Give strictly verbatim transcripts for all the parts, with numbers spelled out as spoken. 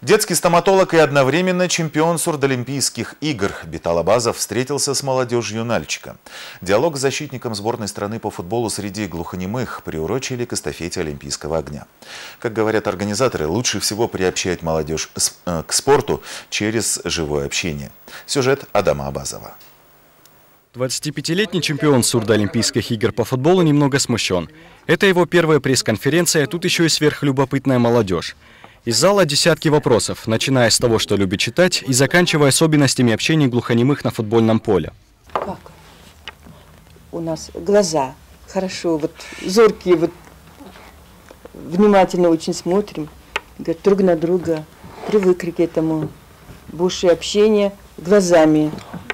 Детский стоматолог и одновременно чемпион сурдолимпийских игр Битал Абазов встретился с молодежью Нальчика. Диалог с защитником сборной страны по футболу среди глухонемых приурочили к эстафете Олимпийского огня. Как говорят организаторы, лучше всего приобщать молодежь к спорту через живое общение. Сюжет Адама Абазова. двадцатипятилетний чемпион сурдоолимпийских игр по футболу немного смущен. Это его первая пресс-конференция, а тут еще и сверхлюбопытная молодежь. Из зала десятки вопросов, начиная с того, что любит читать, и заканчивая особенностями общения глухонемых на футбольном поле. Как? У нас глаза хорошо, вот зоркие, вот внимательно очень смотрим, говорят, друг на друга, привыкли к этому. Больше общения глазами.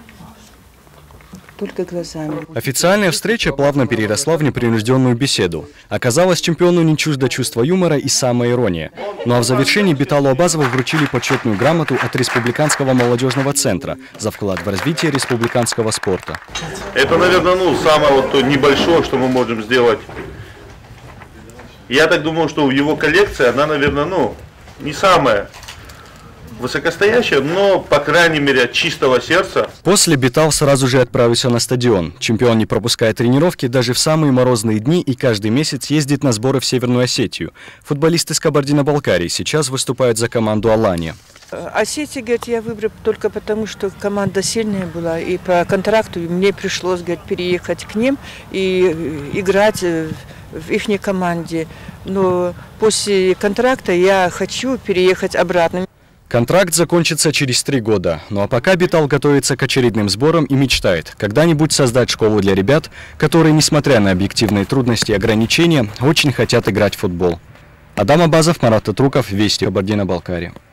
Только глазами. Официальная встреча плавно переросла в непринужденную беседу. Оказалось, чемпиону не чуждо чувство юмора и самоирония. Ну а в завершении Биталу Абазову вручили почетную грамоту от Республиканского молодежного центра за вклад в развитие республиканского спорта. Это, наверное, ну, самое вот то небольшое, что мы можем сделать. Я так думаю, что в его коллекции она, наверное, ну, не самая высокостоящая, но, по крайней мере, от чистого сердца. После Битал сразу же отправился на стадион. Чемпион не пропускает тренировки даже в самые морозные дни и каждый месяц ездит на сборы в Северную Осетию. Футболисты из Кабардино-Балкарии сейчас выступают за команду Алания. Осетию, говорит, я выбрал только потому, что команда сильная была, и по контракту мне пришлось, говорит, переехать к ним и играть в их команде. Но после контракта я хочу переехать обратно. Контракт закончится через три года. Ну а пока Битал готовится к очередным сборам и мечтает когда-нибудь создать школу для ребят, которые, несмотря на объективные трудности и ограничения, очень хотят играть в футбол. Адам Абазов, Марат Татруков, Вести, Кабардино-Балкария.